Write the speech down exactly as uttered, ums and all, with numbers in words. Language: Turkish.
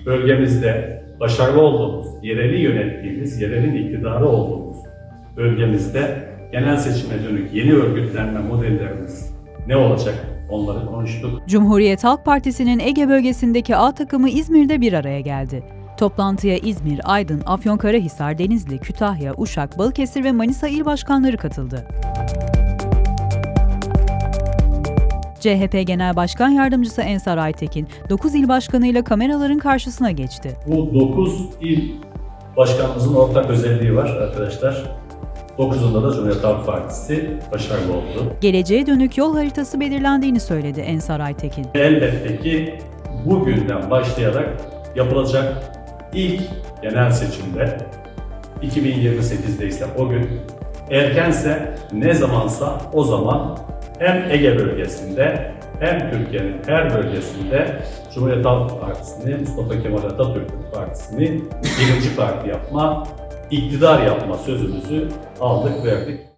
bölgemizde başarılı olduğumuz, yereli yönettiğimiz, yerelin iktidarı olduğumuz bölgemizde genel seçime dönük yeni örgütlenme modellerimiz ne olacak? Onları konuştuk. Cumhuriyet Halk Partisi'nin Ege bölgesindeki A takımı İzmir'de bir araya geldi. Toplantıya İzmir, Aydın, Afyonkarahisar, Denizli, Kütahya, Uşak, Balıkesir ve Manisa il başkanları katıldı. C H P Genel Başkan Yardımcısı Ensar Aytekin, dokuz il başkanıyla kameraların karşısına geçti. Bu dokuz il başkanımızın ortak özelliği var arkadaşlar. dokuzunda da Cumhuriyet Halk Partisi başarılı oldu. Geleceğe dönük yol haritası belirlendiğini söyledi Ensar Aytekin. Elbette ki bugünden başlayarak yapılacak ilk genel seçimde iki bin yirmi sekizde ise o gün, erkense ne zamansa o zaman hem Ege bölgesinde hem Türkiye'nin her bölgesinde Cumhuriyet Halk Partisi'ni, Mustafa Kemal Atatürk Partisi'ni birinci parti yapma, iktidar yapma sözümüzü aldık, verdik.